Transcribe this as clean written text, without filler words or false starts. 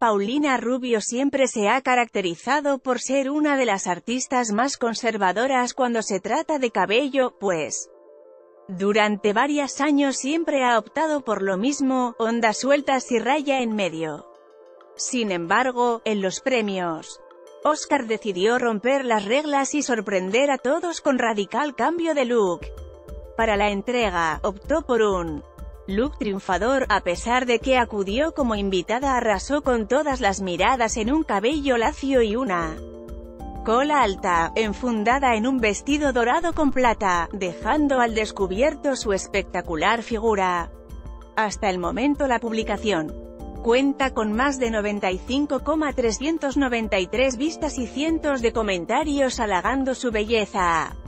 Paulina Rubio siempre se ha caracterizado por ser una de las artistas más conservadoras cuando se trata de cabello, pues durante varios años siempre ha optado por lo mismo, ondas sueltas y raya en medio. Sin embargo, en los premios Oscar decidió romper las reglas y sorprender a todos con radical cambio de look. Para la entrega, optó por un look triunfador, a pesar de que acudió como invitada arrasó con todas las miradas en un cabello lacio y una cola alta, enfundada en un vestido dorado con plata, dejando al descubierto su espectacular figura. Hasta el momento la publicación cuenta con más de 95,393 vistas y cientos de comentarios halagando su belleza.